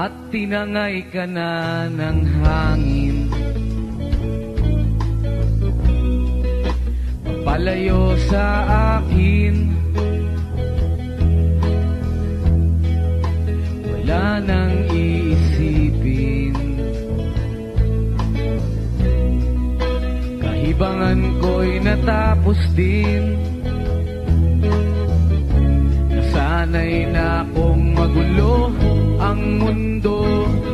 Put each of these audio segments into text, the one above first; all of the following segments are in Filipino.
at tinangay ka na ng hangin. Palayo sa akin, wala nang iisipin. Kahibangan ko'y natapos din. Nasanay na akong magulo ang mundo.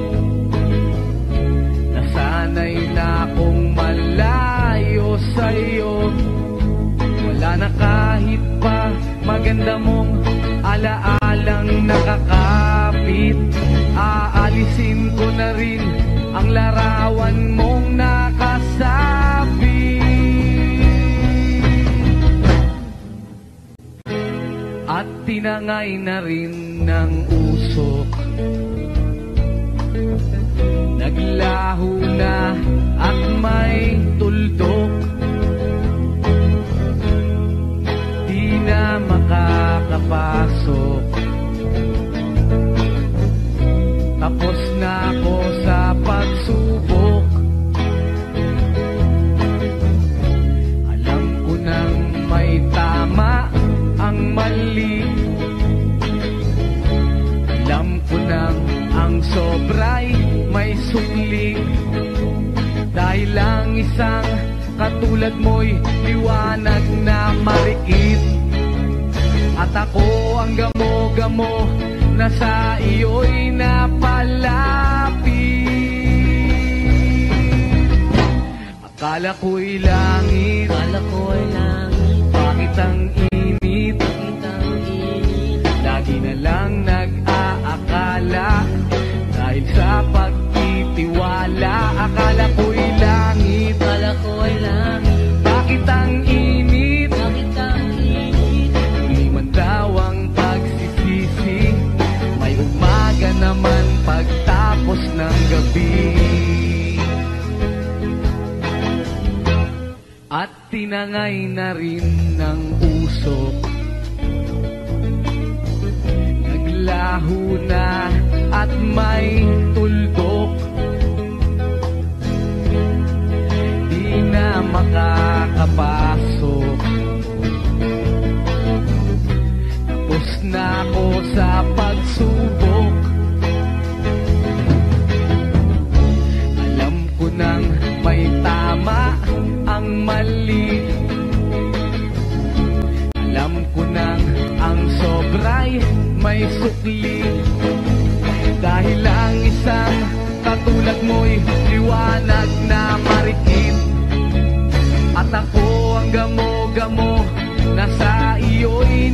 Nasanay na akong malayo sa'yo. Wala na kahit pa maganda mong alaalang nakakapit. Aalisin ko na rin ang larawan mong nakasabit. At tinangay na rin ng usok. Naglaho na at may tuldok. Di na makakapasok. Tapos na ako sa pagsubok. Alam ko nang may tama ang mali. Alam ko nang ang sobra'y may sukli. Dahil lang isang katulad mo'y liwanag na marikit. At ako ang gamo-gamo na sa iyo'y napalapit. Akala ko'y langit, bakit ang init? Lagi na lang nag-aakala dahil sa pagtitiwala. Akala ko'y langit, bakit ang init? Huli man daw ang pagsisisi, may umaga naman pagtapos ng gabi. At tinangay na rin ng usok. Naglaho na at may tuldok. Di na makakapasok. Tapos na ako sa pagsubok. Alam ko nang may tama ang mali. Alam ko nang ang sobra'y may sukli. Dahil lang isang katulad mo'y liwanag na marikit. At ako ang gamo-gamo na sa iyo'y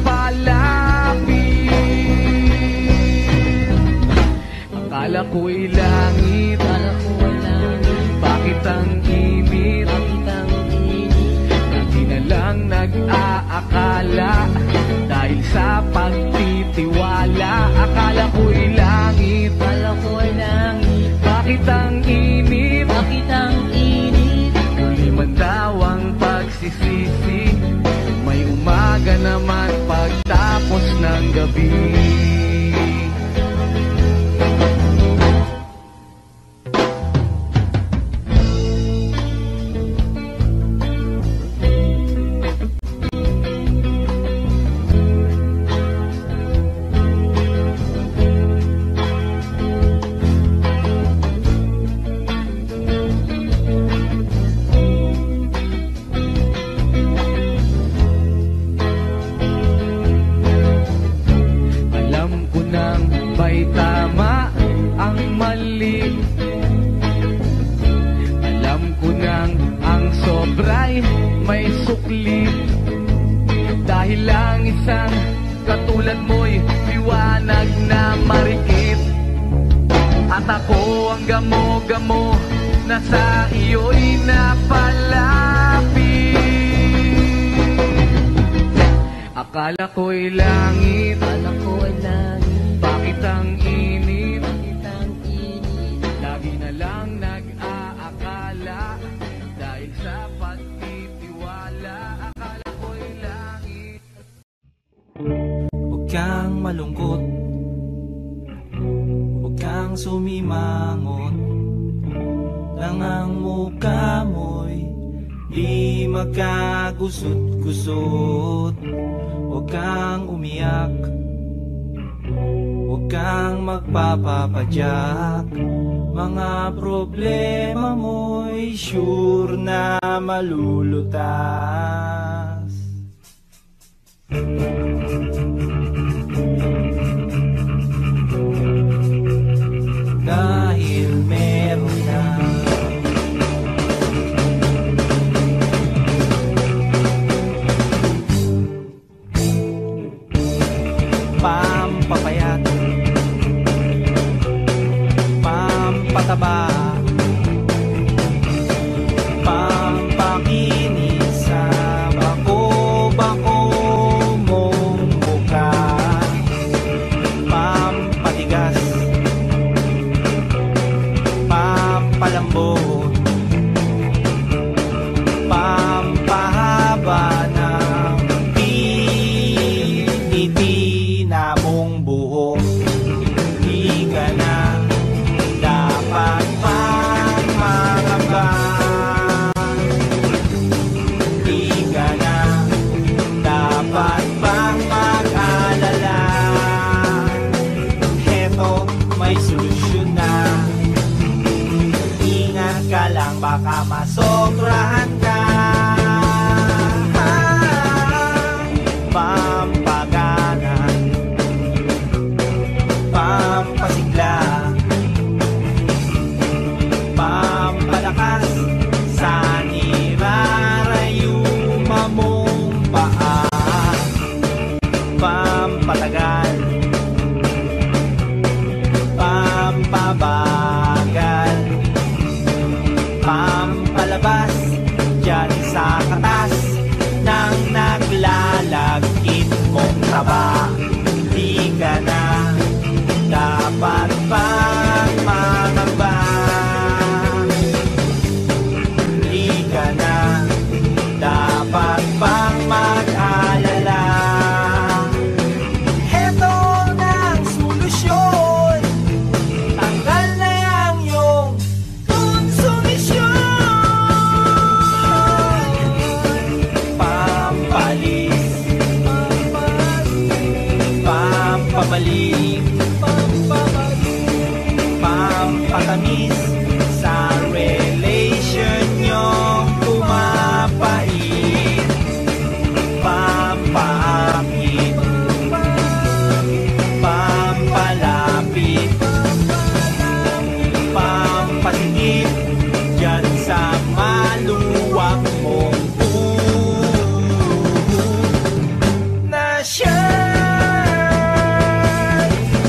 napalapit. Akala ko'y langit, bakit ang init? Lagi na lang nag-aakala dahil sa pagtitiwala. Akala ko'y langit, bakit ang init? Huli man daw ang pagsisisi, may umaga naman pagtapos ng gabi. Dahil lang isang katulad mo'y liwanag na marikit. At ako ang gamo-gamo na sa iyo'y napalapit. Akala ko'y langit, bakit ang init? Lagi na lang nag-aakala dahil sa pagtitiwala. Akala ko'y langit. Huwag kang malungkot, huwag kang nang sumimangot nang ang mukha mo'y di magkagusot-gusot. Huwag kang umiyak, huwag kang magpapapadyak. Mga problema mo'y sure na malulutas. Dahil meron na pampapayat, pampataba, pampakinis sa bako-bako mong mukha, pampatigas, pampalambot, pampahaba ng tinitina mong buhok. Di ka na dapat pang mangamba, di ka na dapat pang mag-alala. Heto, may solusyon na. Ingat ka lang, baka masobrahan ka. Pampagana, pampasigla, pampalakas sa nirarayuma mong paa, pampatagal, pampabagal, pampalabas dyan sa katas ng naglalagkit mong taba. Di ka na dapat pang mangamba, di ka na dapat pang mag-alala. Heto na ang solusyon, tanggal na yang iyong konsumisyon. Pampalis, pampabalik, pampatamis sa relation nyong pumapait, pampaakit, pampalapit, pampasikip dyan sa maluwag mong na siya.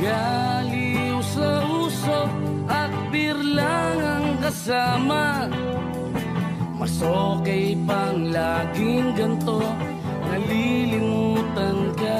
Galiw sa uso at beer lang ang kasama. Mas okay pang laging ganto, nalilimutan ka.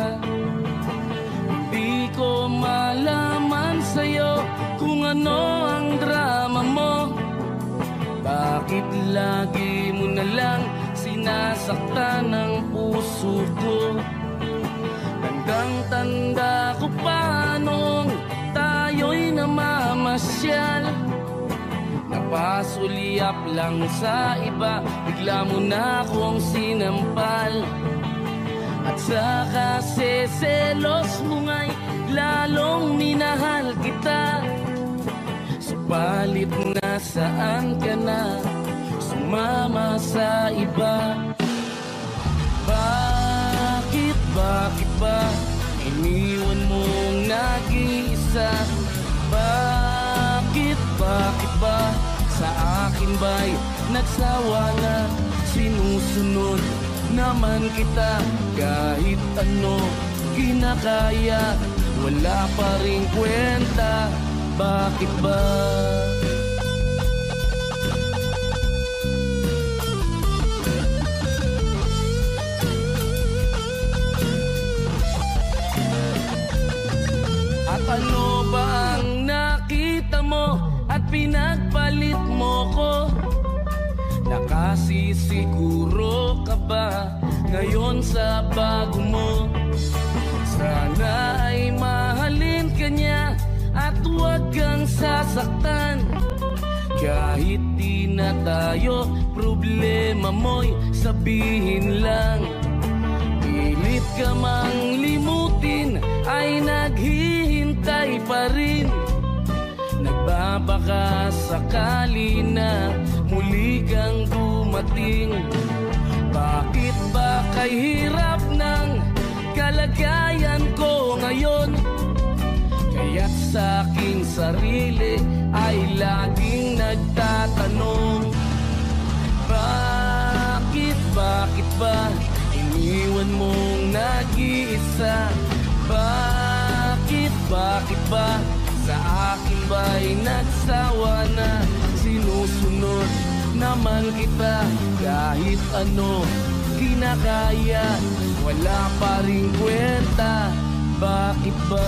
Di ko malaman sa'yo kung ano ang drama mo. Bakit lagi mo na lang sinasaktan ang puso ko? Tandang-tanda ko pa nung tayo'y namamasyal. Napasulyap lang sa iba, bigla mo na akong sinampal. At saka seselos mo nga'y lalong minahal kita. Subalit nasaan ka na, sumama sa iba. Bakit ba iniwan mong nag-iisa? Bakit ba sa akin ba'y nagsawa na? Sinusunod naman kita kahit ano kinakaya, wala pa rin kwenta. Bakit ba? At ano ba ang nakita mo at pinagpalit mo ko? Nakasisiguro ka ba ngayon sa bago mo? Sana ay mahalin ka niya at huwag kang sasaktan. Kahit di na tayo, problema mo'y sabihin lang. Pilit ka mang limutin ay naghihintay pa rin. Nagbabaka sakali na muli kang dumating. Bakit ba kay hirap ng kalagayan ko ngayon? Kaya't sa aking sarili ay laging nagtatanong, bakit ba iniwan mong nag-iisa? Bakit ba sa akin ba'y nagsawa na? Sinusunod naman kita kahit ano kinakaya, wala pa rin kwenta. Bakit ba?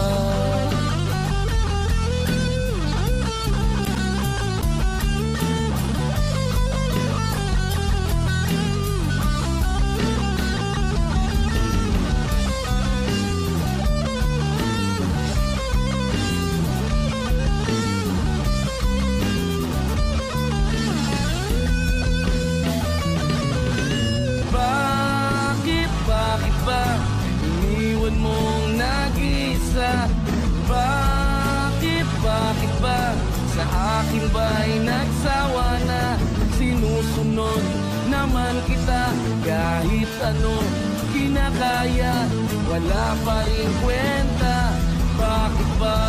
Bakit ba iniwan mong nag-iisa? Bakit ba sa akin ba'y nagsawa na? Sinusunod naman kita kahit ano kinakaya, wala pa rin kwenta. Bakit ba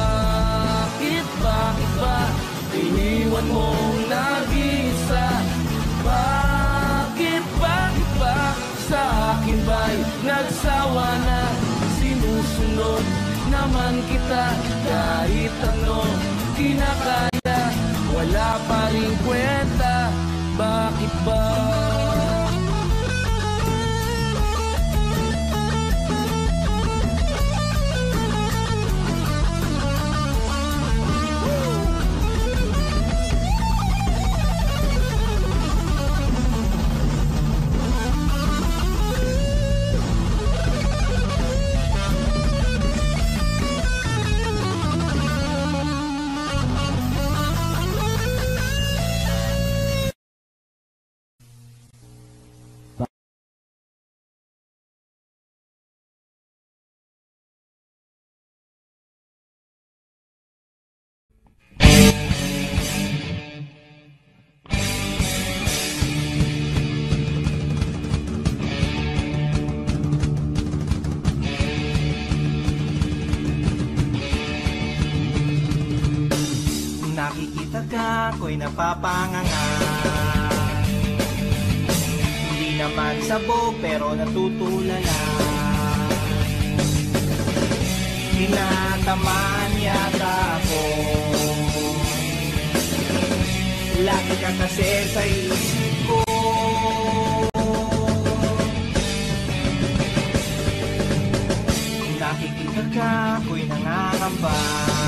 iniwan mong nag-iisa? Bakit ba sa akin ba'y nagsawa na? Sinusunod naman kita kahit ano kinakaya, wala pa rin kwenta. Bakit ba? Nakikita ka, ako'y napapanganga. Hindi naman sabog, pero natutulala. tinatamaan yata ako. Lagi ka kasi sa isip ko. Kung nakikita ka, ako'y nangangamba.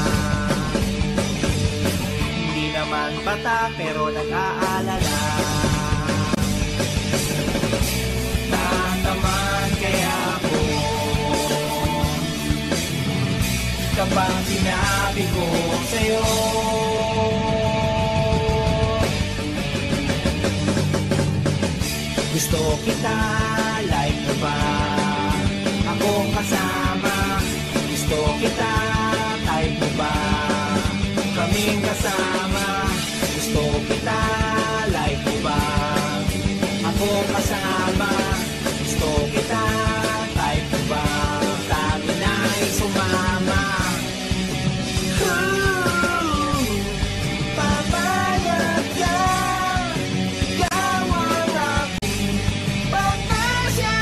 Hindi naman bata pero nag-aalala. Natamaan kaya ako kapag sinabi ko sa'yo. Gusto kita, like mo ba? Akong kasama. Gusto kita, type mo ba? Kaming kasama. Gusto kita, like mo ba? Akong kasama. Gusto kita, type mo ba? Kami na'y sumama. Papayag ka, gawang aking pagkasya.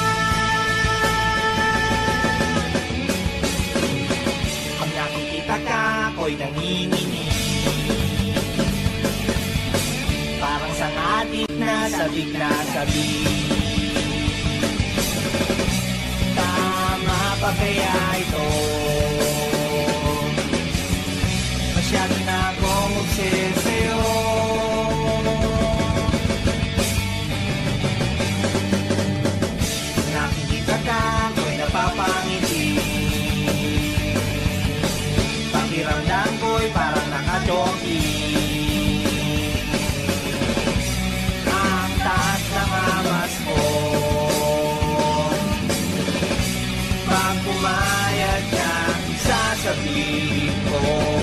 Pag nakikita ka, ako'y nanginginig. Parang sangatik na sabik na sabik. Tama pa kaya ito? Masyado na akong obsesyo. Nakikita ka, ako'y napapangiti. Pakiramdam ko'y parang nakajoki. Ang taas ng amas ko. Pag pumayag ka, sasabihin ko.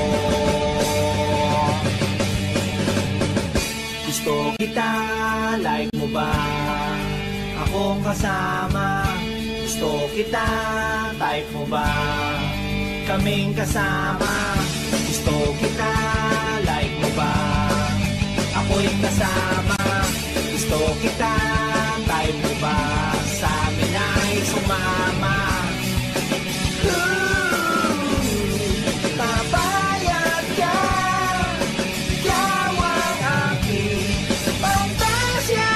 Gusto kita, like mo ba? Akong kasama. Gusto kita, type mo ba? Kaming kasama. Gusto kita, like mo ba? Ako'y kasama. Gusto kita, type mo ba? Sa amin ay sumama. Papayag ka, gawang aking pagkasya.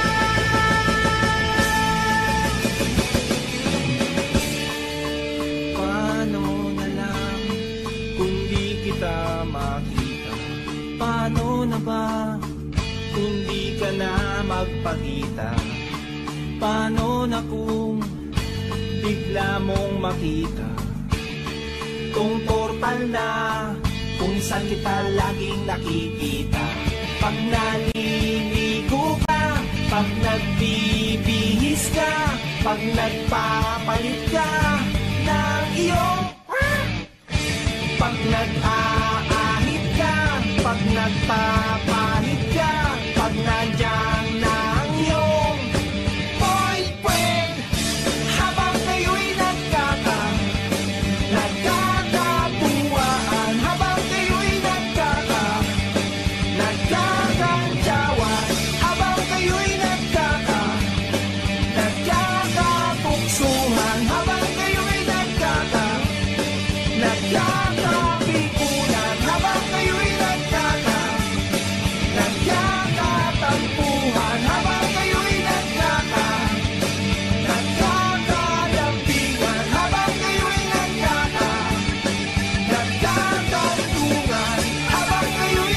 Paano na lang kung di kita makita? Paano na ba kung di ka na magpakita? Paano na kung bigla mong makita? Kung portal na, kung saan kita laging nakikita. Pag naliligo ka, pag nagbibihis ka, pag nagpapalit ka ng iyong pag nag-aahit ka, pag nagpapalit ka, pag nandiyan na ang iyong boyfriend. Habang kayo'y nagkakabuuan, habang kayo'y nagkakantsawan, habang kayo'y nagkakapuksuhan, habang kayo'y nagkakapikunan, habang kayo'y nagkakatampuhan, habang kayo'y nagkakalampingan, habang kayo'y nagkakantungan, habang kayo'y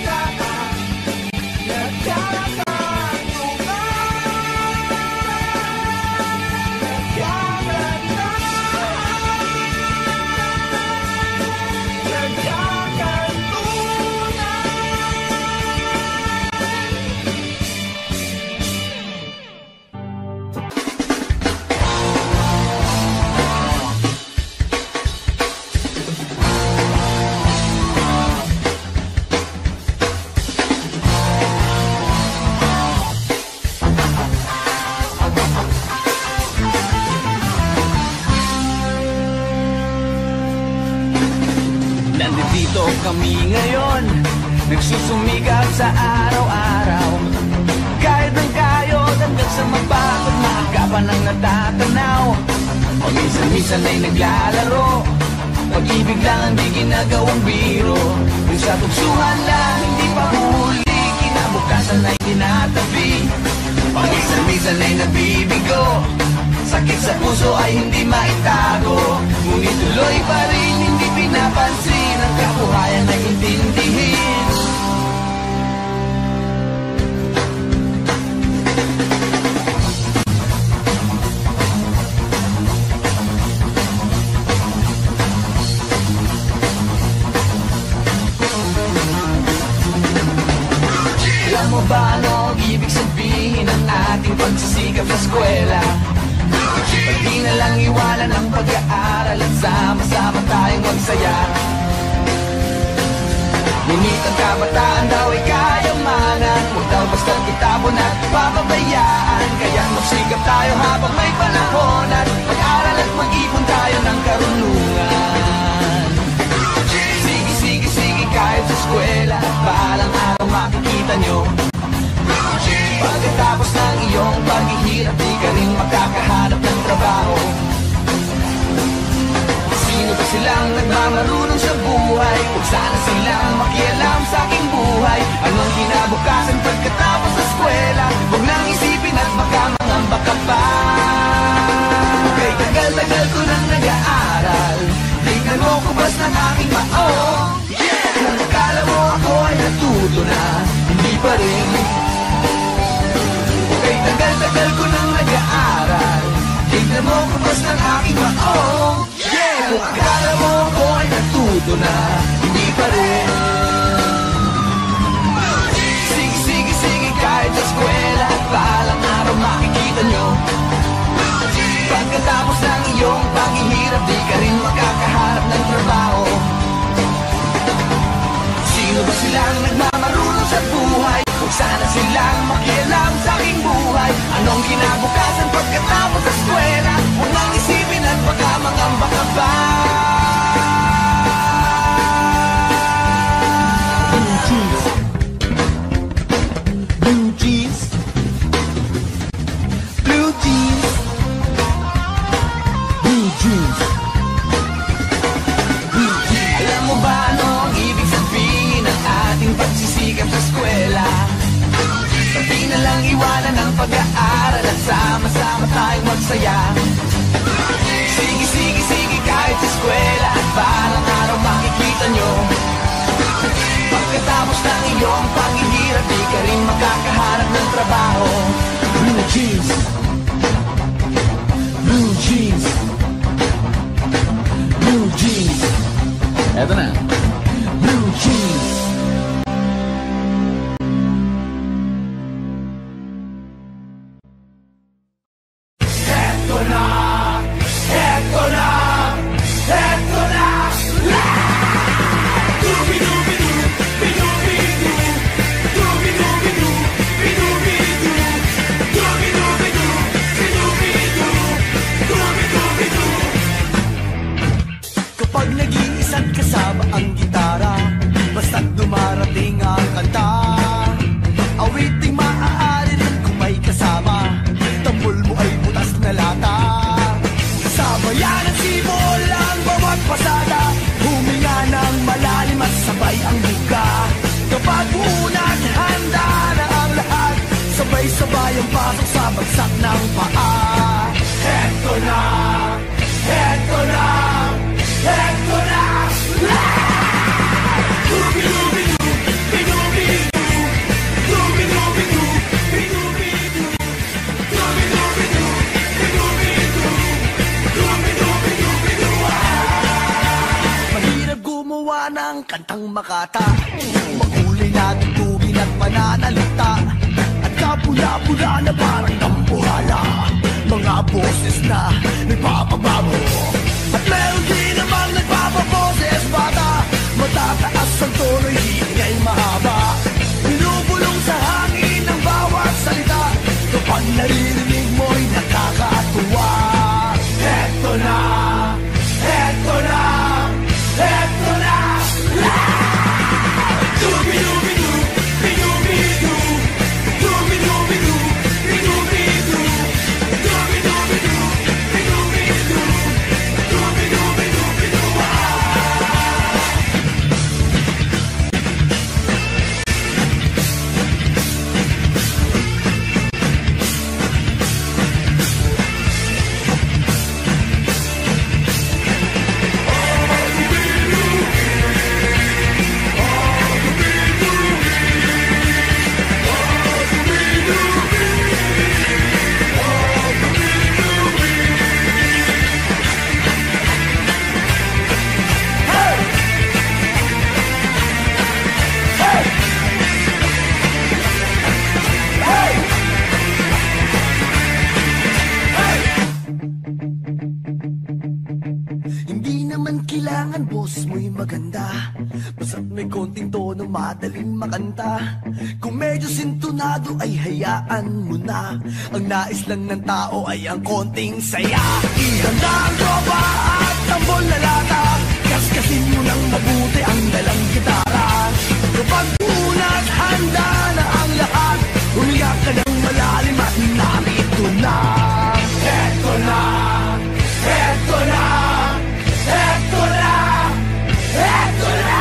Nandito kami ngayon, nagsusumikap sa araw-araw. Kahit ang kayod hanggang sa mapagod, maaga pa nang natatanaw. Paminsan-minsan ay naglalaro, ginagawang biro. Kung sa tuksuhan lang hindi pa huli, kinabukasan ay tinatabi. Paminsan-minsan ay nabibigo, sakit sa puso ay hindi maitago. Ngunit tuloy pa rin hindi pinapansin, ang kabuhayan ay intindihin. Alam mo ba ano ang ibig sabihin ng ating pagsisikap sa eskwela? Pag di na lang iwanan ang pag-aaral at sama-sama tayong magsaya. Ngunit ang kabataan daw ay kayamanan, huwag daw basta kitapon at papabayaan. Kaya magsikap tayo habang may panahon, at mag-aral at mag-ipon tayo ng karunungan. Sige, kahit sa eskwela, balang araw makikita nyo. Pagkatapos ng iyong paghihirap, di ka rin makakahanap ng trabaho. Sino ba silang nagmamarunong sa buhay? Huwag sana silang makialam sa aking buhay. Anong kinabukasan pagkatapos sa eskwela? Huwag nang isipin at baka mangamba ka pa. Kay tagal-tagal ko nang nag-aaral, tingnan mo kubas ng aking maong. Kung akala mo ako ay natuto na, hindi pa rin. Kay tagal-tagal ko nang nag-aaral, tingnan mo kubas ng aking maong. Kung akala mo ako ay natuto na, hindi pa rin. Sige, kahit sa eskwela, balang araw makikita nyo. Pagkatapos ng iyong paghihirap, di ka rin makakahanap ng trabaho. Sino ba silang nagmamarunong sa buhay? Huwag sana silang makialam sa aking buhay. Anong kinabukasan pagkatapos sa eskwela? Huwag nang isipin at baka mangamba ka pa. Blue jeans, blue jeans, blue jeans, blue jeans, blue jeans. Alam mo ba ano ang ibig sabihin ng ating pagsisikap sa eskwela? Sabi na lang iwanan ang pag-aaral at sama-sama tayong magsaya. Sige, kahit sa eskwela, at balang araw makikita nyo. Pagkatapos ng iyong paghihirap, di ka rin makakahanap ng trabaho. Blue jeans, blue jeans, blue jeans. Eto na, blue jeans. Kapag nag-iisa't kasama ang gitara, basta't dumarating ang kanta, awiting maaari rin kung may kasama, tambol mo ay butas na lata. Sabayan at sibol ang bawat pasada, huminga ng malalim at sabay ang buka. Kapag unang handa na ang lahat, sabay-sabay ang pasok sa bagsak ng paa. Heto na, heto na, heto na. Mahirap gumawa ng kantang makata, makulay na tugtugin at pananalita, at kapula-pula na parang dambuhala, mga boses na nagpapababo. At meron din namang nagpapaboses bata, matataas ang tono, hingay mahaba, binubulong sa hangin ang bawat salita. Kapag naririnig mo'y nakakatuwa. Heto na, heto na, heto na. Dubi-dubi-du, bidu-bidu, dubi-dubi-du, bidu-bidu, dubi-dubi-du, bidu-bidu, dubi-dubi-du. naman kailangan boses mo'y maganda. Basta't may konting tono, madaling makanta. Kung medyo sintonado ay hayaan mo na. Ang nais lang ng tao ay ang konting saya. Ihanda ang tropa at tambol na lata. Kaskasin mo ng mabuti ang dalang gitara. Kapag unat, handa na ang lahat. Umiyak ka ng malalim at narito na. Eto na, eto na, eto na, eto na.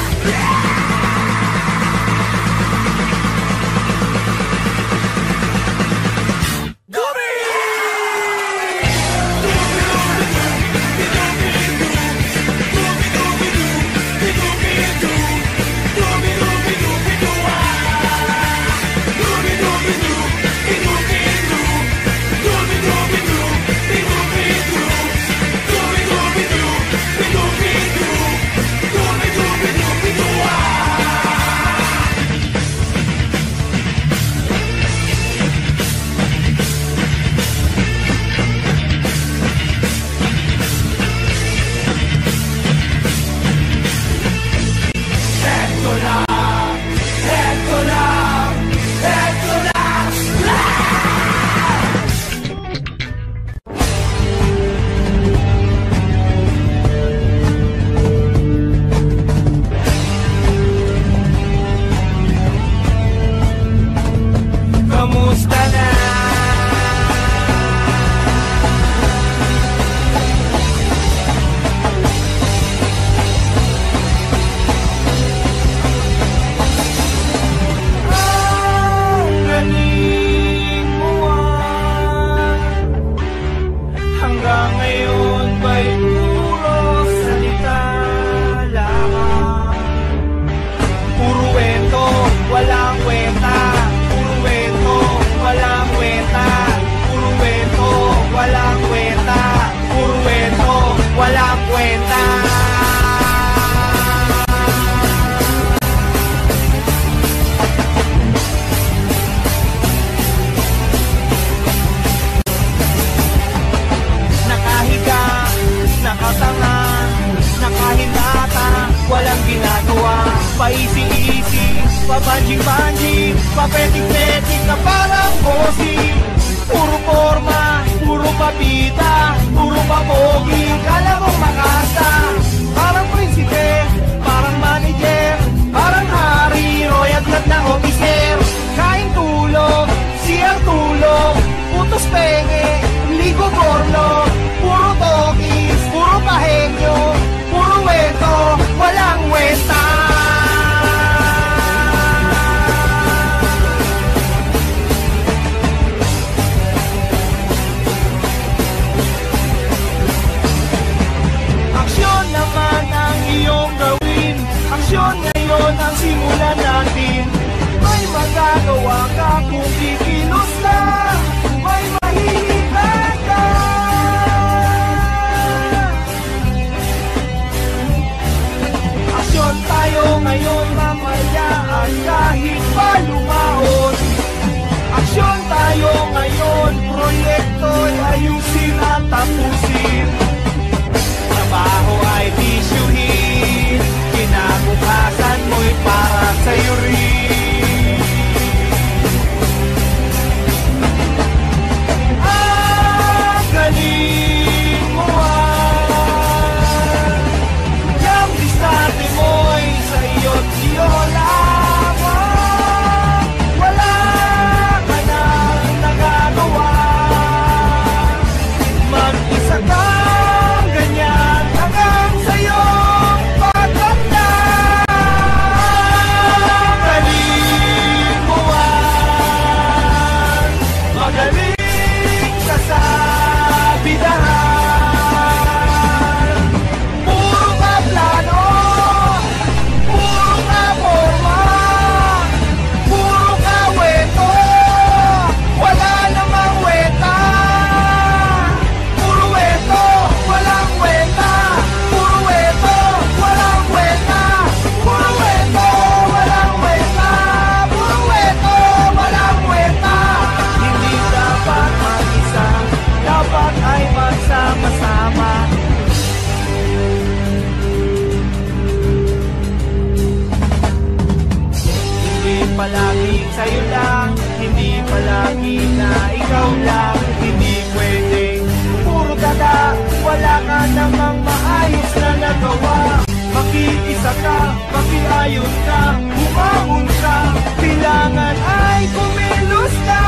Paisi-isi, pabanjing-banjing, papetik-petik na parang bossing. Puro forma, puro papita, puro papogi, kala mong makasa. Parang prinsipe, parang manager, parang hari, royal blood na officer. Kain tulog, siyang tulog, putos penge, ligo porno. Puro tokis, puro pahenyo, puro wento, walang wenta. Aksyon ngayon ang simulan natin. May magagawa ka kung kikilos na. May mahihigan ka. Aksyon tayo ngayon mamaya at kahit pa lumaon. Aksyon tayo ngayon, proyekto ayusin at tapusin. Trabaho ay bisyuhin, kinabukasan mo'y para sa'yo rin. Ang galing mo yung diskarte mo'y sa'yo't iyo lamang. Wala ka nang nagagawa, mag-isa ka. Ayos na, bumangon ka, kailangan ay kumilos na.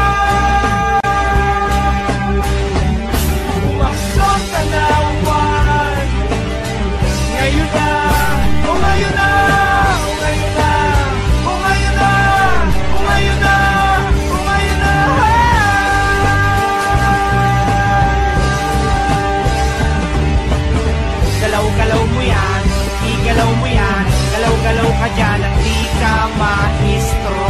Umaksyon ka na uwan. Ngayon na, o ngayon na, o ngayon na, o ngayon na, o ngayon na, o ngayon na. Galaw-galaw mo yan, igalaw mo yan, galaw-galaw ka dyan at di ka maestro.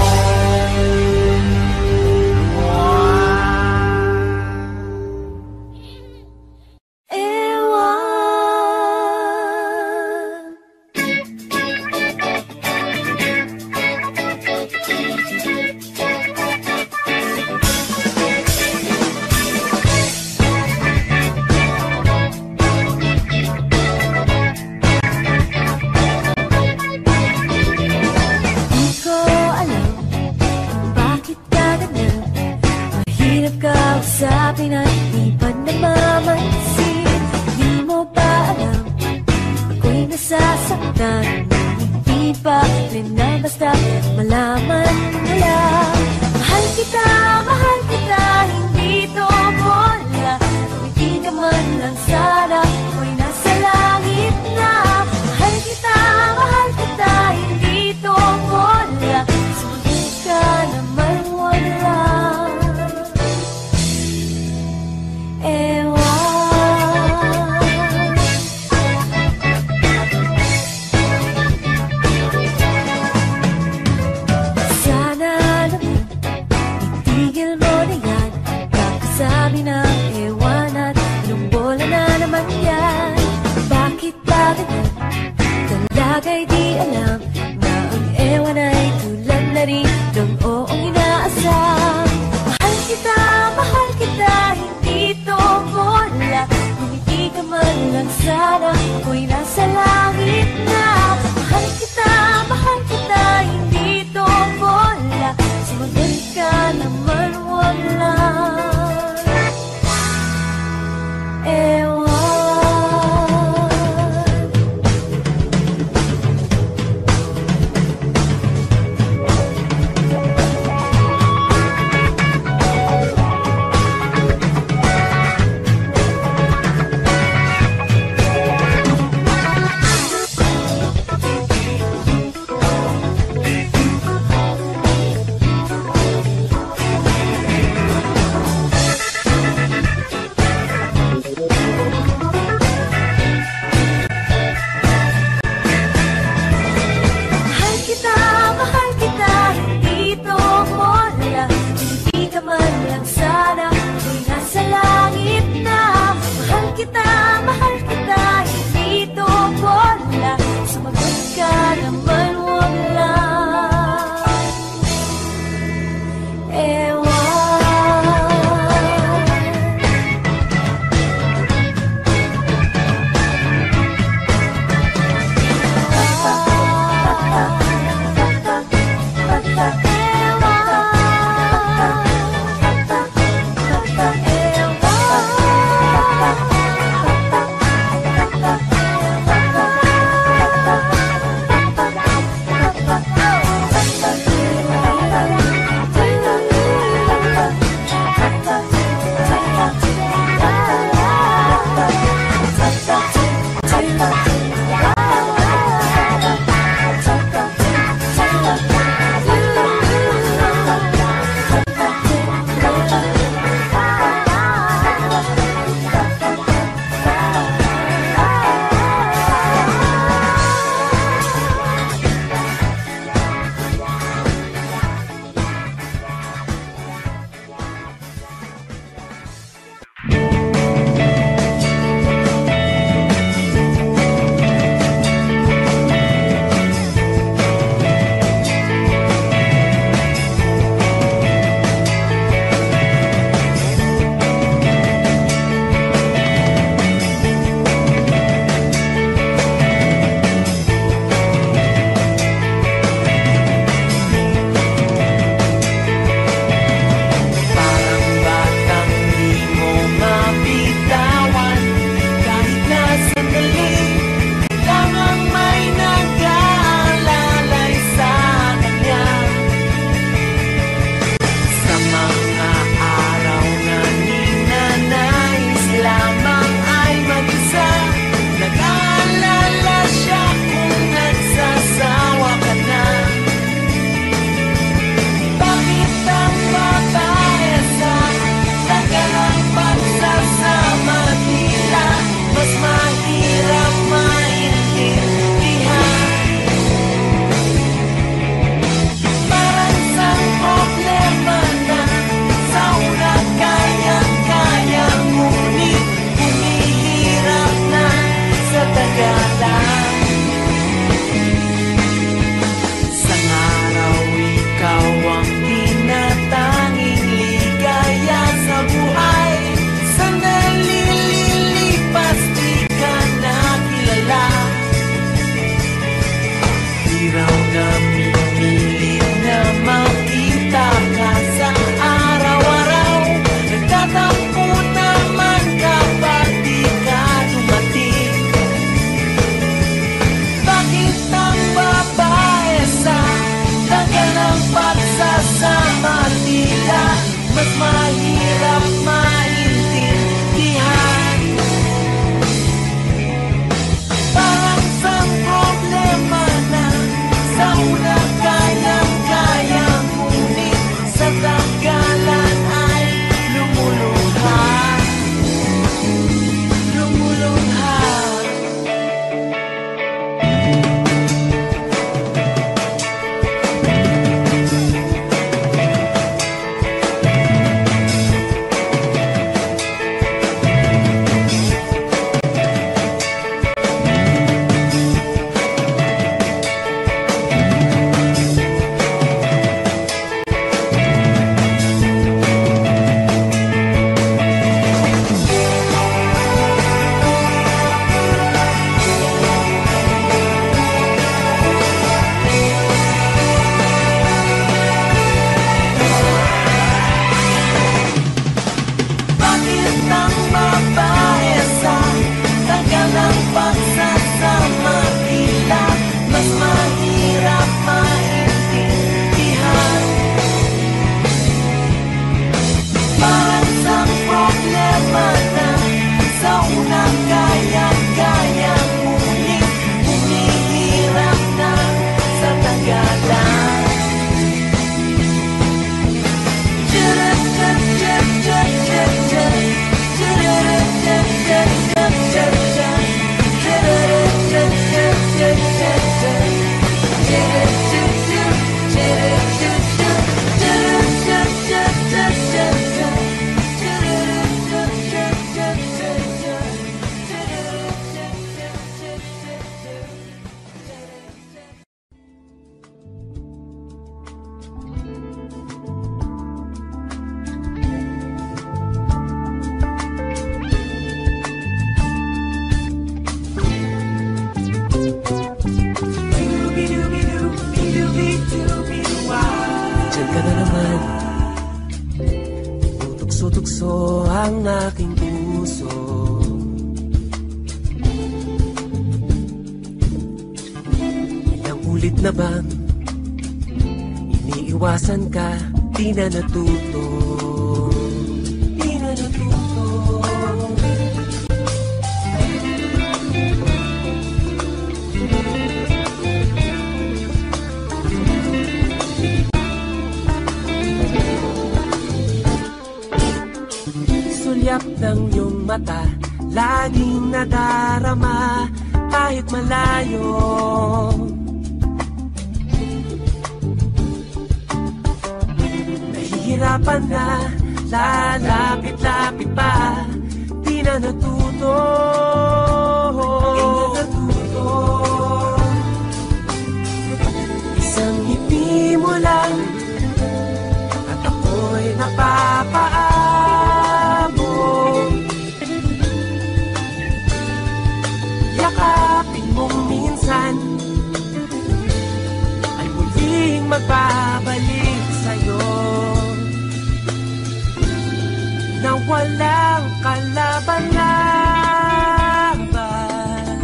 Sabi na di pa namamansin, di mo ba alam ako'y nasasaktan? Hindi pa rin na basta malaman mo lang. Mahal kita, hindi to bola. Hindi ka man lang sana ako'y nasa langit na. Mahal kita, hindi to bola. Sumunod ka naman wala. Sabi na ewan at anong bola na naman yan. Bakit na talaga'y di alam na ang ewan ay tulad na rin ng oong inaasam. Mahal kita, hindi to bola. Kung hindi ka man lang sana ako'y nasa langit na. Mahal kita, hindi to bola. Sumunod ka naman wala. puso ang aking puso. Ilang ulit na bang iniiwasan ka, di na natuto, di na natuto. Sulyap ng iyong mata, laging nadarama kahit malayo. Nahihirapan na, lalapit-lapit pa, di na natuto, di na natuto. Isang ngiti mo lang at ako'y napapaabot. Yakapin mong minsan ay muling magbabalik sa'yo na walang kalaban-laban.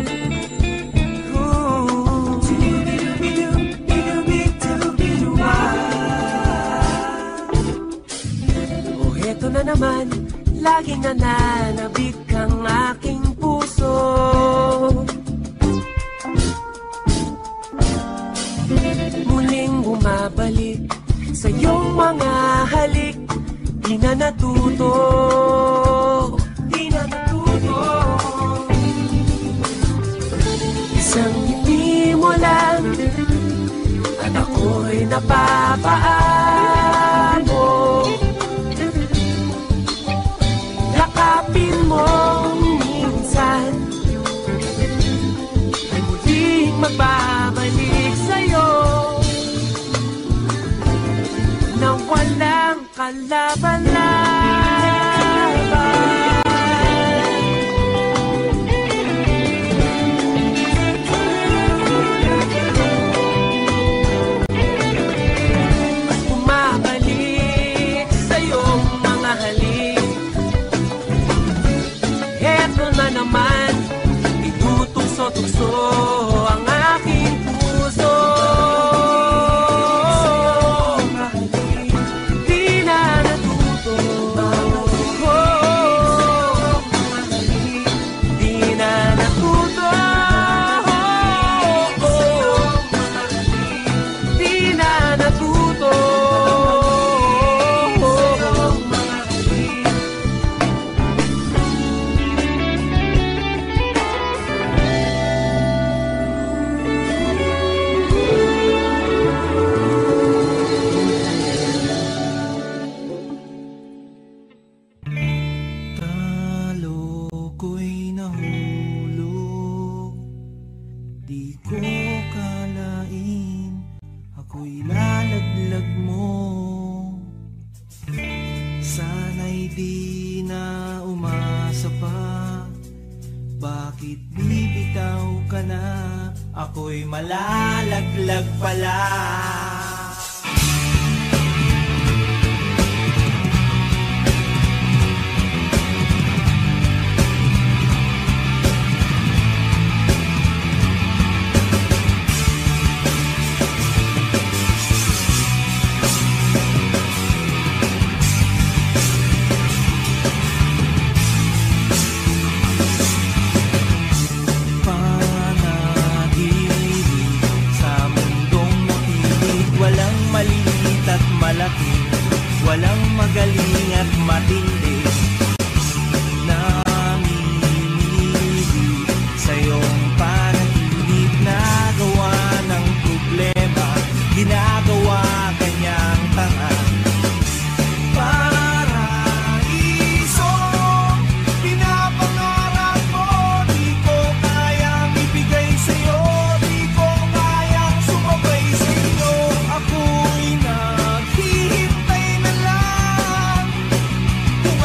Oh, eto na naman, laging nananabik ang aking puso. Muling bumabalik sa iyong mga halik, di na natuto, di na natuto. Isang ngiti mo lang at ako'y napapaabot. Yakapin mo minsan ay muling magbabalik sa'yo na walang kalaban-laban. At bumabalik sa'yo mga halik, eto na naman, itutukso-tukso ang aking puso. Di na natuto, di na natuto, di na natuto. Talo ko'y nahulog, di ko kalain ako'y lalaglag mo. Sana'y di na umasa pa, bakit bibitaw ka na, ako'y malalaglag pala. Malaki, walang magaling at matindi, namimili sa iyong panaginip na gawa ng problema, ginagawa kanyang tanga. Paraiso, pinapangarap mo, di ko kayang ibigay sa'yo, di ko kayang sumabay sa'yo. Ako'y naghihintay na lang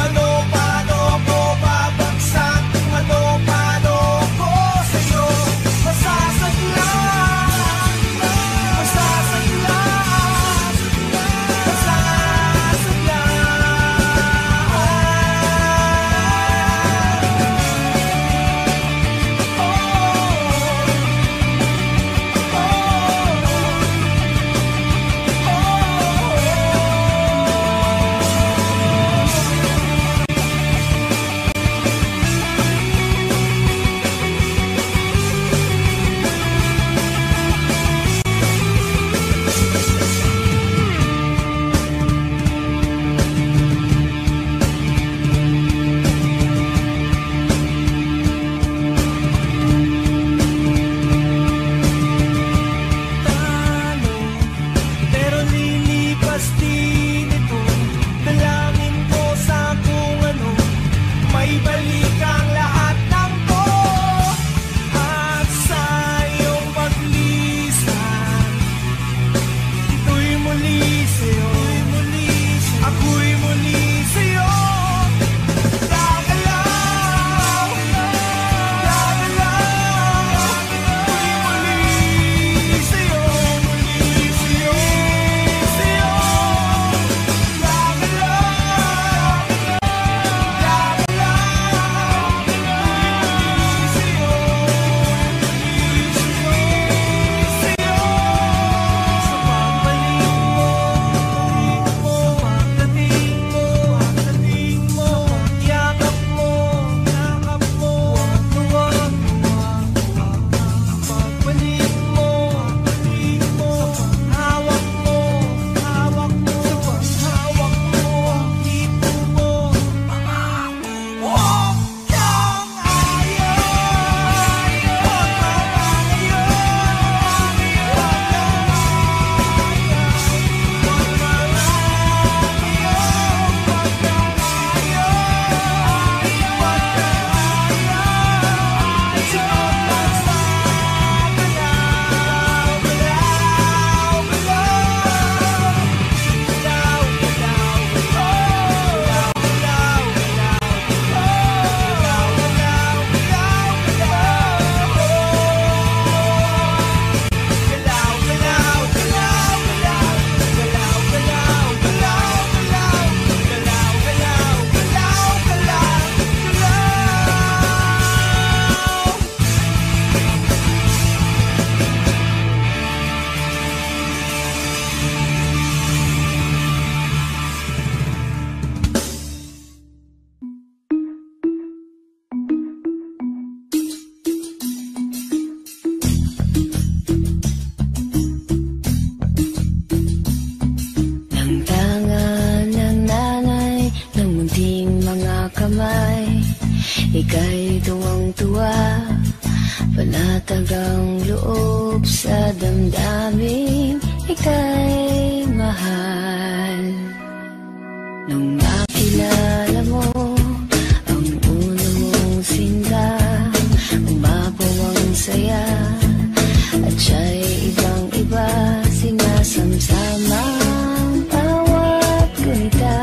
Ika'y tuwang-tuwa, panatag ang loob sa damdamin. Ika'y mahal. Nung nakilala mo ang una mong sinta, umapaw ang saya at siya'y ibang-iba, sinasamsamang bawat gunita.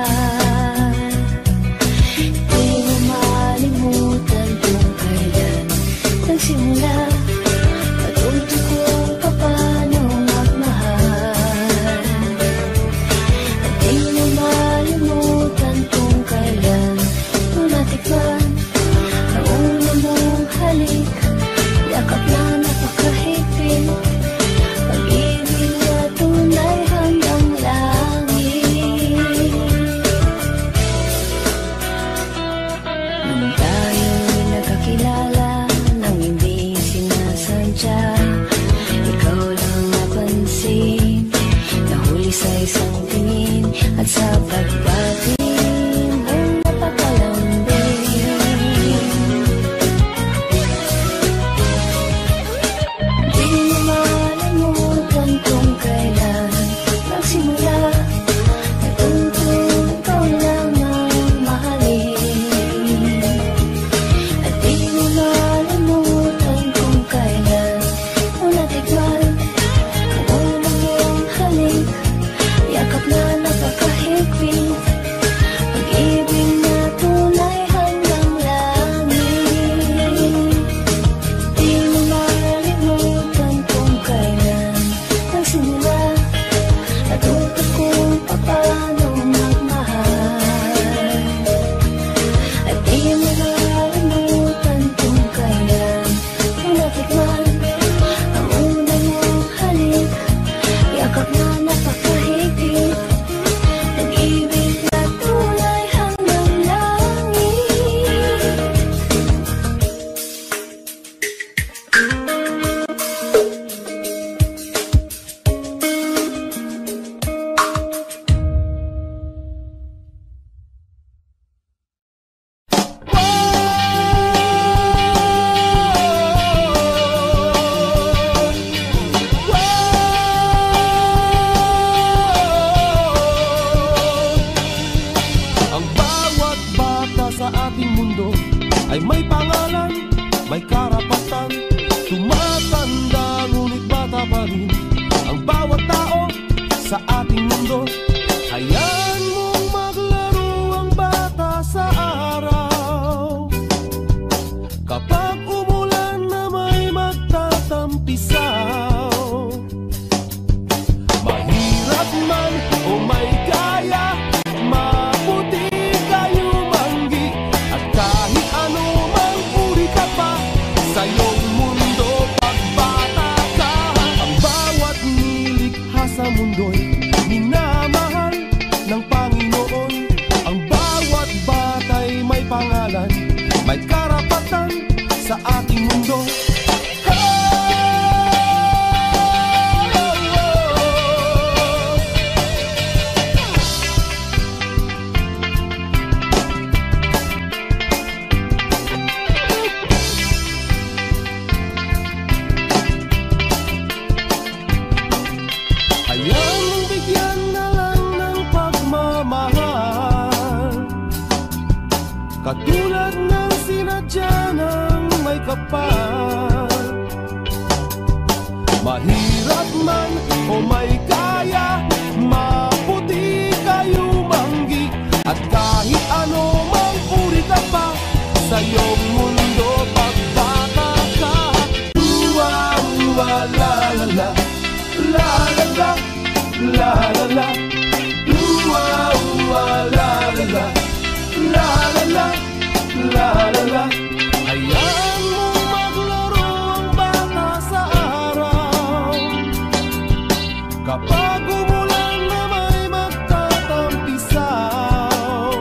Di mo malimutan kung kailan nagsimula, matuto kung paano magmahal. At di mo malimutan kung kailan mo natikman ang una mong halik, yakap na napakahigpit, pag-ibig na tunay hanggang langit. Nung tayo'y nagkakilala nang hindi sinasadya, ikaw lang napansin, nahuli sa isang tingin at sa pagbati mong napakalambing. Di mo malimutan kung kailan nagsimula, natuto ikaw lamang mahalin. At di mo malimutan kung kailan mo natikman ang unang iyong halik, yakap na napakahigpit, pag-ibig na tunay hanggang langit. Di mo malimutan kung kailan nagsimula, natuto kung paano magmahal. At di mo malimutan kung kailan mo natikman ang unang iyong halik, yakap na napakahigpit, pag-ibig na tunay hanggang langit. Ang bawat bata sa ating mundo ay may pangalan, may karapatan. Tumatanda ngunit bata pa rin ang bawat tao sa ating mundo. Hayaan mong maglaro ang bata sa araw. Kapag umulan na may magtatampisaw, mahirap man o may kaya, maputi kayo manggi, at kahit ano mang uri ka pa sa iyong mundo pagbata ka. Ang bawat nilikha sa mundo'y minamahal ng Panginoon. Ang bawat bata'y may pangalan, may karapatan sa ating mundo. Hayaan mong bigyan na lang ng pagmamahal, katulad ng sinadya ng may kapal. Mahirap man o may kaya, maputi kayo manggi, at kahit ano mang uri ka pa sa iyong mundo pagbata ka. La la la la la la la la la, la la la la la la la la. Hayaan mong maglaro ang bata sa araw. Kapag umulan na may magtatampisaw,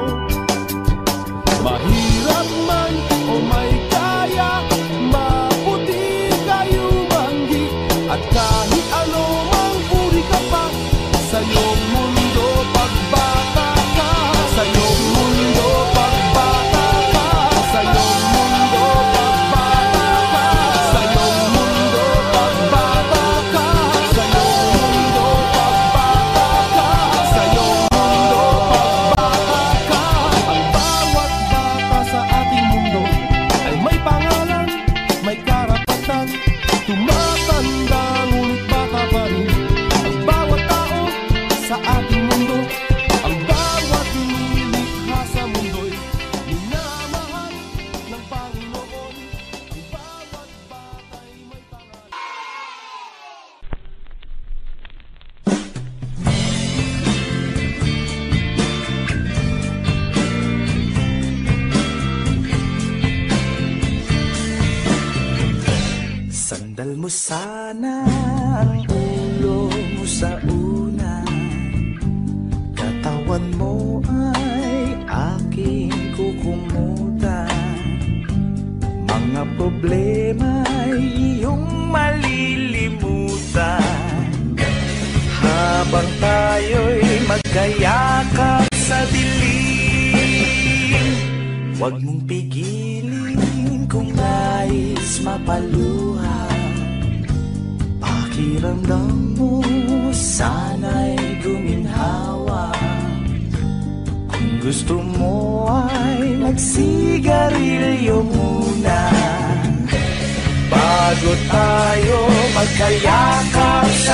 mahirap man o may kaya, maputi kayo manggi, at kahit ano mang uri ka pa sa iyong mundo pagbata ka, sa iyong mundo pagbata ka, sa iyong mundo mo sana ang ulo mo sa una. Katawan mo ay aking kukumutan. Mga problema ay iyong malilimutan. Habang tayo'y magkayakap sa dilim, huwag mong pigilin kung nais mapaluha. Pakiramdam mo sana'y guminhawa. Kung gusto mo ay magsigarilyo muna bago tayo magkayakap sa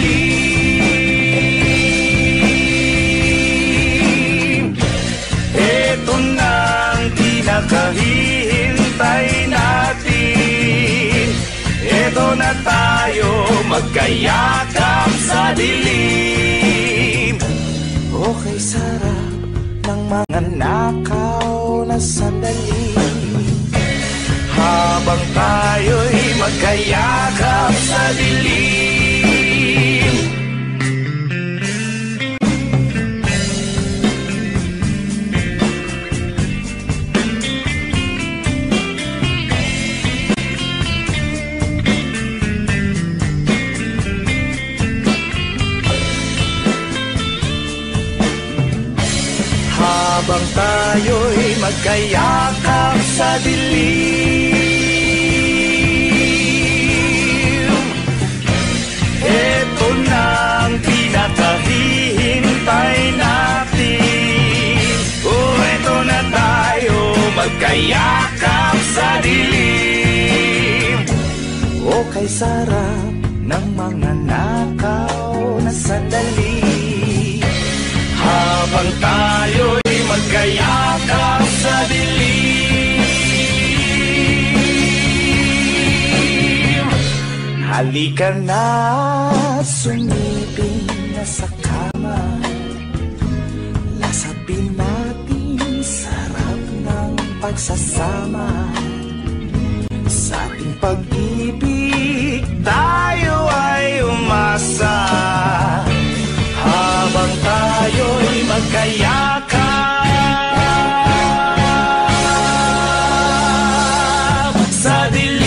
dilim. Ito na ang pinakahihintay natin. Ito na tayo magkayakap sa dilim. Okay, sarap ng mga nakaw na sandali. Habang tayo'y magkayakap sa dilim. Habang tayo'y magkayakap sa dilim, eto na ang pinakahihintay natin. Oh, eto na tayo magkayakap sa dilim. Okay, sarap ng mga nakaw na sandali. Habang tayo'y magkayakap sa dilim, halika na, sumiping na sa kama. Lasapin natin sarap ng pagsasama. Sa ating pag-ibig tayo ay umasa. Habang tayo'y magkayakap sa dilim.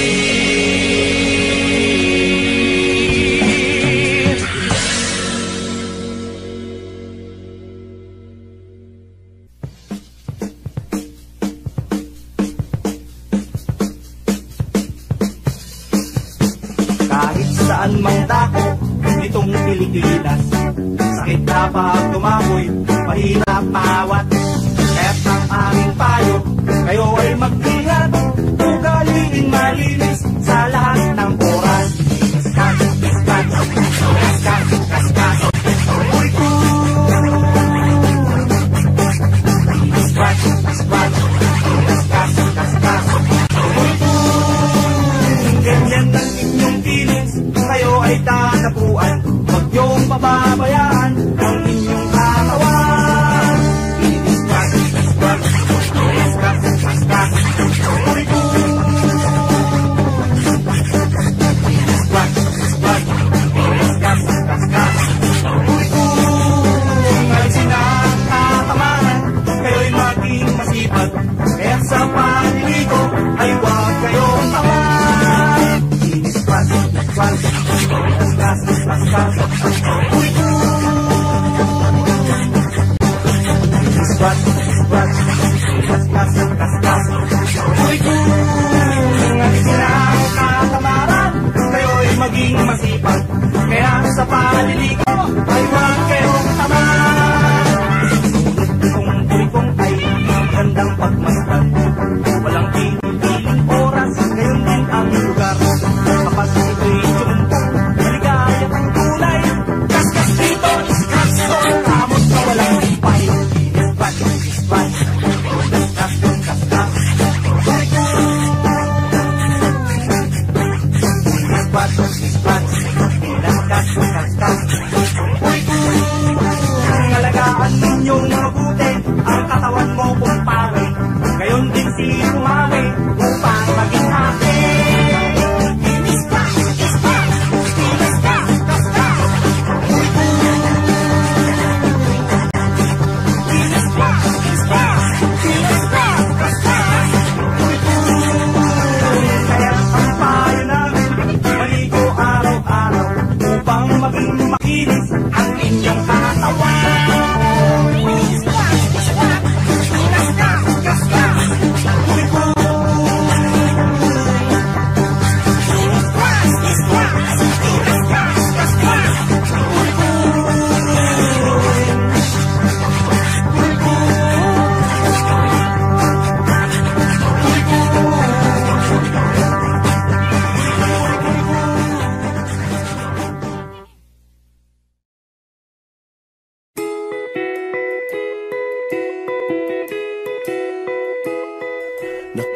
Kahit saan mang dako nitong Pilipinas, sakit na pag tumamoy, mahirap maawat. Kaya't ang aming payo, kayo ay mag-ingat. Ugaliin malinis sa lahat ng oras. Kaskas, kaskas, kaskas, kaskas, uy ko. Kaskas, kaskas, kaskas, kaskas, uy ko. Ganyan ang inyong feelings, kayo ay tatapuan. Huwag niyong pababayaan ang inyong katawan. Iniskas, kaskas, kaskas, kaskas, uy ko. Iniskas, kaskas, kaskas, kaskas, uy ko. Alisin na ang katamaran, kayo'y maging masipag. Kaya sa paniligo ay huwag kayong tamad. Iniskas, kaskas, kaskas, kaskas, uy ko. Kaskas, kaskas, kaskas, kaskas, uy ko. Alisin na ang katamaran, kayo'y maging masipag. Kaya sa paniligo ay huwag kayong tamad. Kung tulikong ay magandang pagmasdan, walang pinipiling oras, ngayon din ang lugar. Kapag ito'y tumumpong, maligaya ang tunay. Kaskas dito, kaskas doon, kamot na walang impay. Inispat, inispat, kaskas, kaskas, uy ko. Inispat, inispat, kaskas, kaskas, uy ko. Alagaan ninyong mabuti ang katawan mo kung pare. Gayon din si kumare upang maging happy. Inispat,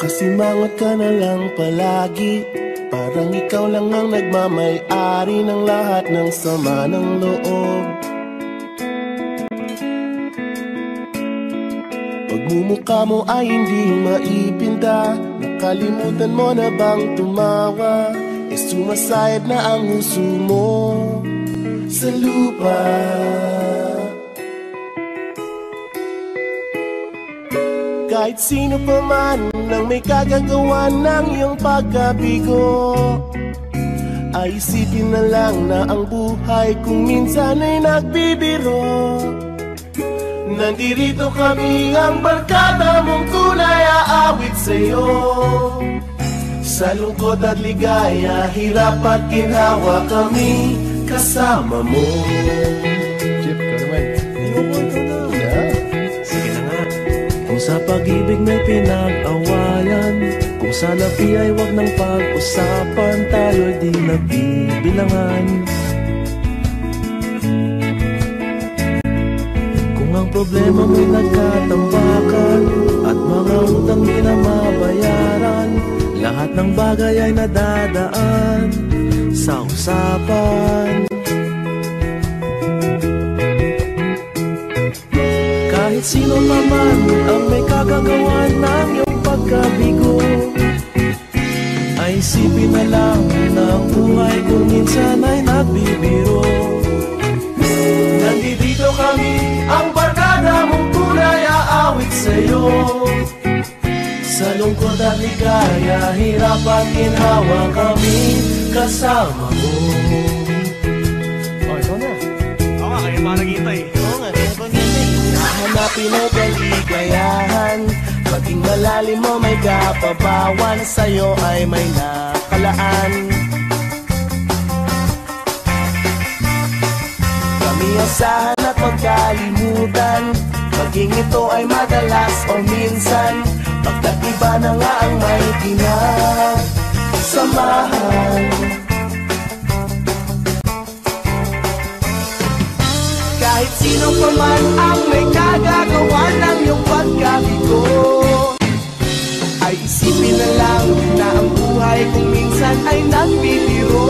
Nakasimangot ka na lang palagi, parang ikaw lang ang nagmamay-ari ng lahat ng sama ng loob. Pagmumukha mo ay hindi maipinta, nakalimutan mo na bang tumawa? E sumasayad na ang huso mo sa lupa. Kahit sino pa man nang may kagagawa ng iyong pagkabigo, ay isipin na lang na ang buhay kung minsan ay nagbibiro. Nandirito kami ang barkada mong tunay aawit sa'yo. Sa lungkot at ligaya, hirap at ginhawa kami kasama mo. Chip, ka naman. Sige na nga. Kung sa pag-ibig may pinag-awayan, kung sa labi ay wag ng pag-usapan, tayo'y di nagbibilangan. Kung ang problema mo'y nagkatambakan at mga utang di na mabayaran, lahat ng bagay ay nadadaan sa usapan. Kahit sino naman ang may kagagawa ng iyong pagkabigo, ay isipin na lang na ang buhay kung minsan ay nagbibiro. Nandito kami, ang barkada mong tunay aawit sa'yo. Sa lungkot at ligaya, hirap at ginhawa kami kasama mo. Oh, ikaw na. Oo nga, kayo parang kita eh. Oo nga, kaya pa nito eh. Hanapin ay kaligayahan, paging malalim mo may kapabawan, sa'yo ay may nakalaan. Kami asahan at magkalimutan, maging ito ay madalas o minsan, pagkat iba na nga ang may kinasamahan. Kahit sino pa man ang may kagagawa ng iyong pagkabigo, ay isipin na lang na ang buhay kung minsan ay nagbibiro.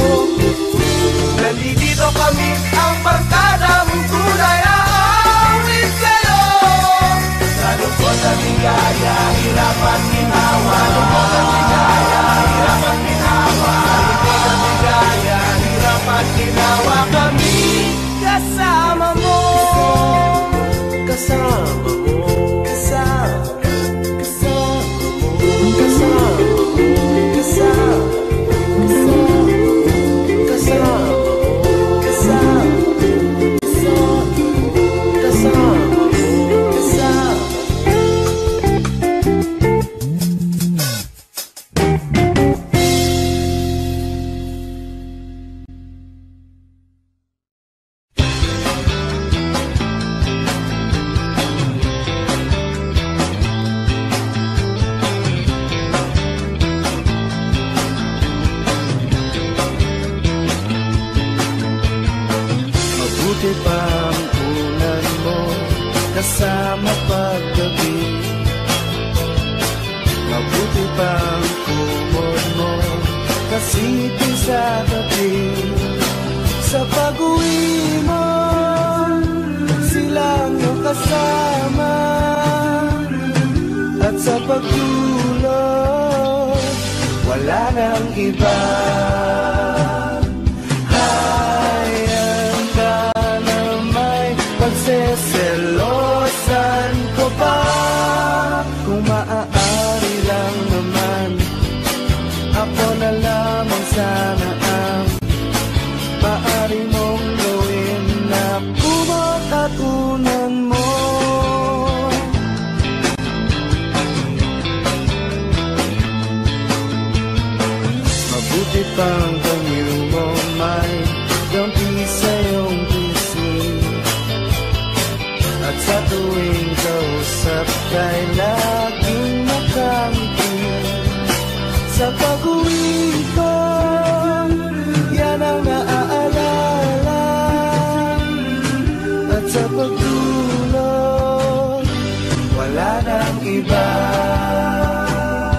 Nandito kami, ang barkada mong tunay aawit sa'yo. Sa lungkot at ligaya, hirap at ginhawa. Sa lungkot at ligaya, hirap at ginhawa. Sa lungkot at ligaya, hirap at ginhawa kami kasama mo. Kasama mo. Kasama mo. Kasama mo. Kasama mo. Kasama mo. Kasama paggabi, mabuti pang kumod mo, kasipin sa tabi. Sa pag-uwi mo, silang yung kasama, at sa pagtulog, wala nang iba. Hayaan ka na may pagseselosan ko pa, kung maaari lang naman, ako na lamang sana ang maaari mong gawin na kumot at unan mo. Mabuti pang kamyo mo may dampi sa iyong pisngi, at sa tuwing kausap ka'y laging nakangiti. Sa pag-uwi ko, yan ang naaalala, at sa pagtulog, wala nang iba.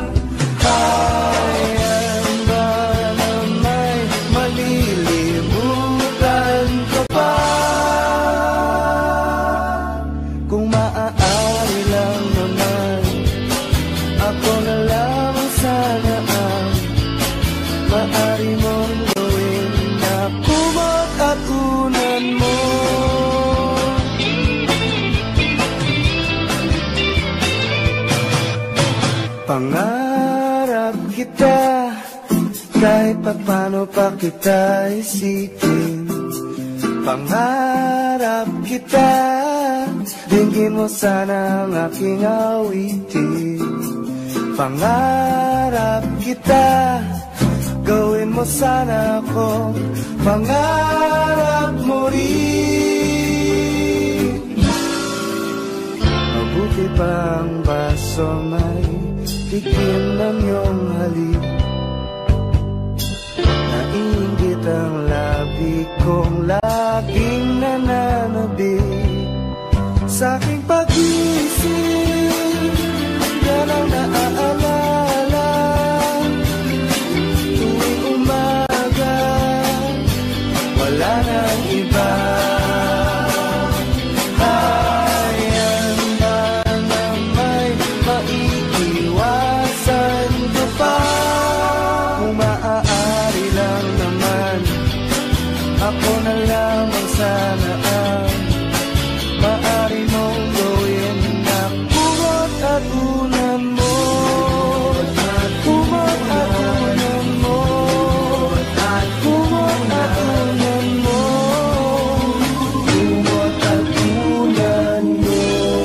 kita isipin. Pangarap kita, dinggin mo sana ang aking awitin. Pangarap kita, gawin mo sana ako, pangarap mo rin. Mabuti pang baso may tikim ng iyong halik. Naiinggit ang labi kong laging nananabik. Sa aking pag-isip, yan ang naaalala. Tuwing umaga, wala nang iba. Hayan man ang may maiiwasan ko pa. Kung maaari lang naman, ako na lamang sana ang maaari mong gawin na kumot at unan mo. Kumot at unan mo. Kumot at unan mo. Kumot at unan mo.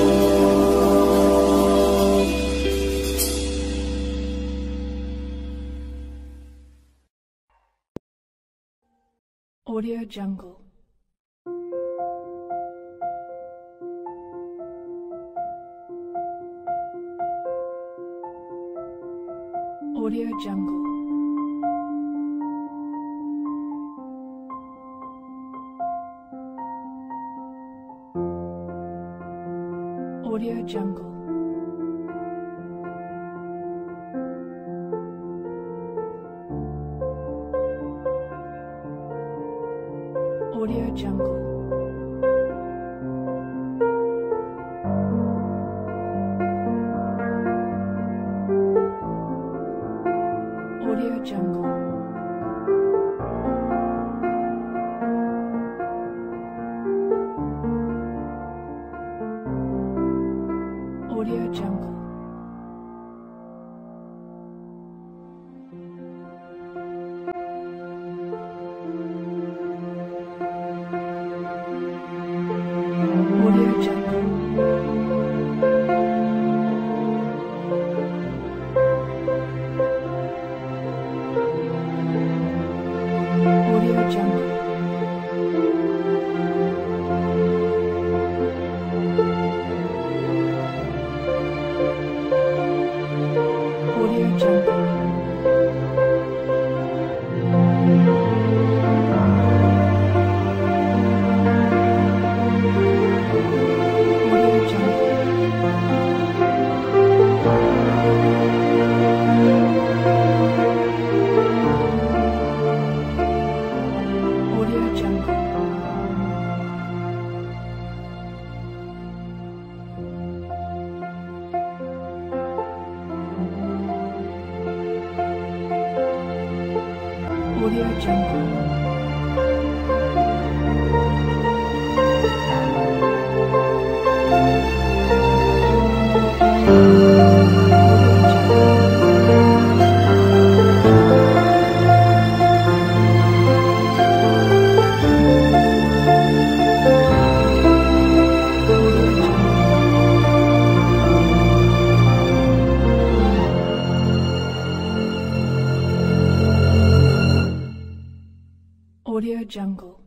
Audio Jungle. Audio Jungle. Audio Jungle. Audio Jungle. Audio Jungle. Audio Jungle. Audio Jungle. Audio Jungle. Audio Jungle. Audio Jungle. Audio Jungle. Audio Jungle.